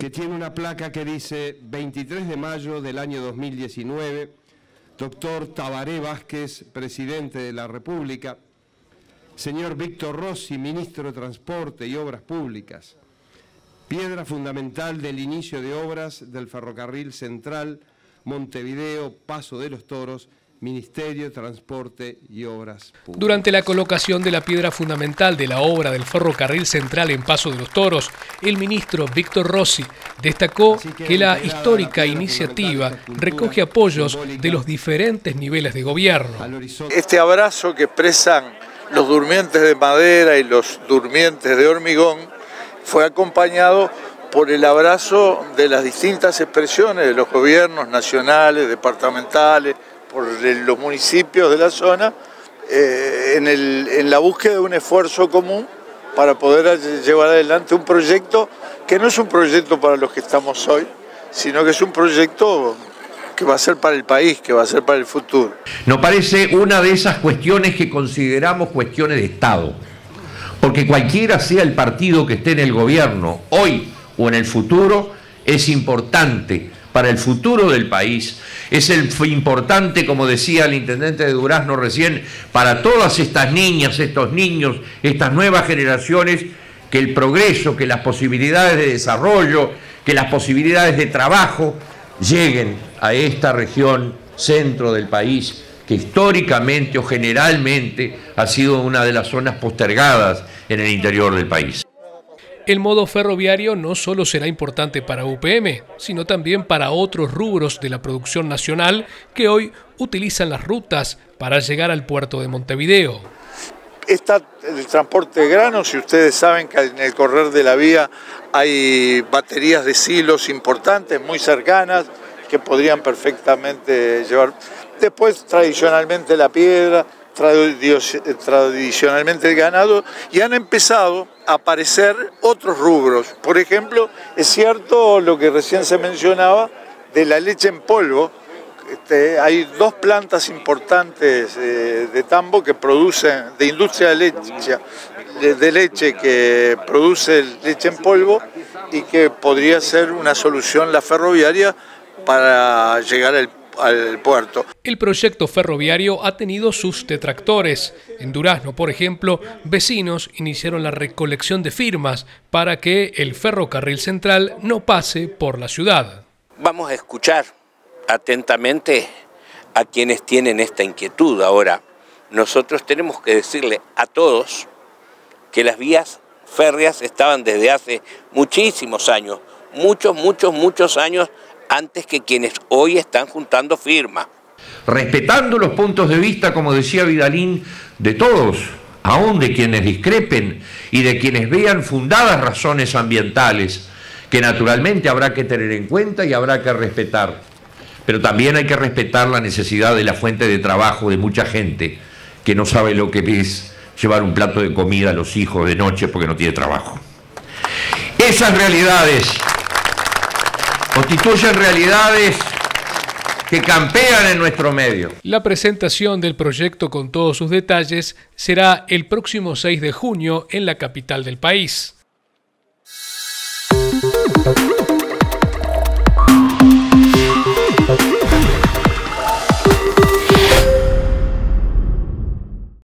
que tiene una placa que dice 23 de mayo del año 2019, doctor Tabaré Vázquez, presidente de la República, señor Víctor Rossi, ministro de Transporte y Obras Públicas, piedra fundamental del inicio de obras del Ferrocarril Central, Montevideo, Paso de los Toros, Ministerio de Transporte y Obras Públicas. Durante la colocación de la piedra fundamental de la obra del Ferrocarril Central en Paso de los Toros, el ministro Víctor Rossi destacó que la histórica iniciativa recoge apoyos de los diferentes niveles de gobierno. Este abrazo que expresan los durmientes de madera y los durmientes de hormigón fue acompañado por el abrazo de las distintas expresiones de los gobiernos nacionales, departamentales, por los municipios de la zona, en la búsqueda de un esfuerzo común para poder llevar adelante un proyecto que no es un proyecto para los que estamos hoy, sino que es un proyecto que va a ser para el país, que va a ser para el futuro. Nos parece una de esas cuestiones que consideramos cuestiones de Estado, porque cualquiera sea el partido que esté en el gobierno, hoy o en el futuro, es importante para el futuro del país, es importante, como decía el intendente de Durazno recién, para todas estas niñas, estos niños, estas nuevas generaciones, que el progreso, que las posibilidades de desarrollo, que las posibilidades de trabajo lleguen a esta región centro del país, que históricamente o generalmente ha sido una de las zonas postergadas en el interior del país. El modo ferroviario no solo será importante para UPM, sino también para otros rubros de la producción nacional que hoy utilizan las rutas para llegar al puerto de Montevideo. Está el transporte de granos y ustedes saben que en el correr de la vía hay baterías de silos importantes, muy cercanas, que podrían perfectamente llevar. Después, tradicionalmente la piedra, tradicionalmente el ganado, y han empezado a aparecer otros rubros. Por ejemplo, es cierto lo que recién se mencionaba de la leche en polvo. Hay dos plantas importantes de Tambo que producen, de industria de leche que produce leche en polvo y que podría ser una solución la ferroviaria para llegar al puerto. El proyecto ferroviario ha tenido sus detractores. En Durazno, por ejemplo, vecinos iniciaron la recolección de firmas para que el ferrocarril central no pase por la ciudad. Vamos a escuchar atentamente a quienes tienen esta inquietud. Ahora, nosotros tenemos que decirle a todos que las vías férreas estaban desde hace muchísimos años, muchos años antes que quienes hoy están juntando firmas. Respetando los puntos de vista, como decía Vidalín, de todos, aún de quienes discrepen y de quienes vean fundadas razones ambientales, que naturalmente habrá que tener en cuenta y habrá que respetar. Pero también hay que respetar la necesidad de la fuente de trabajo de mucha gente que no sabe lo que es llevar un plato de comida a los hijos de noche porque no tiene trabajo. Esas realidades constituyen realidades que campean en nuestro medio. La presentación del proyecto con todos sus detalles será el próximo 6 de junio en la capital del país.